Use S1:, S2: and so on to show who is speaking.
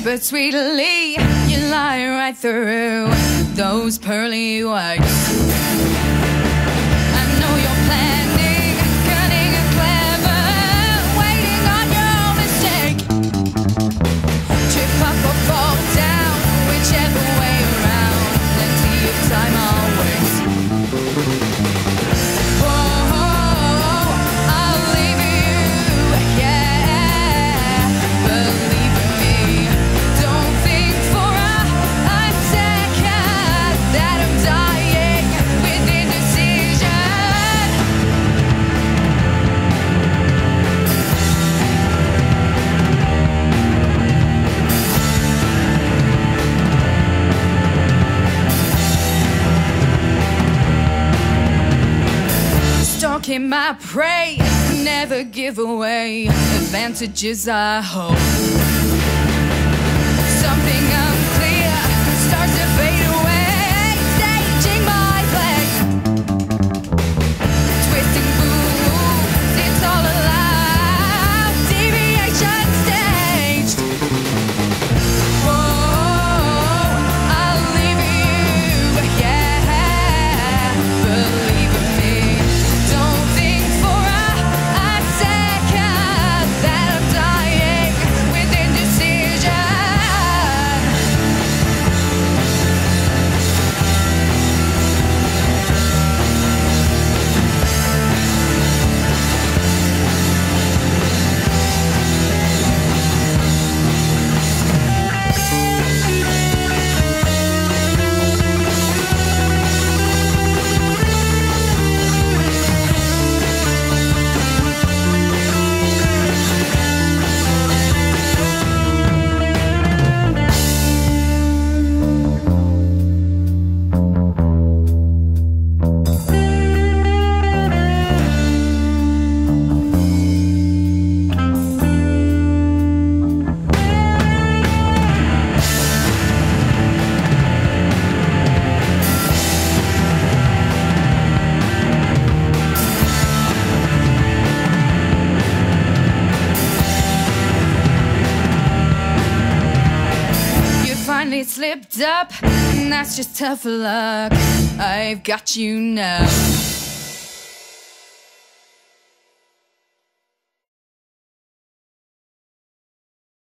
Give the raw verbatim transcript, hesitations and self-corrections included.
S1: but sweetly you lie right through those pearly whites. I know you're planning, cunning and clever, waiting on your mistake. Trip up or fall down, whichever way around, plenty of time always. Stalking my prey, never give away advantages I hold. Something unclear starts to fade away, staging my play. Twisting moves, it's all allowed, deviation staged. Whoa, I'll leave you, yeah, believe in me. Finally slipped up, and that's just tough luck. I've got you now.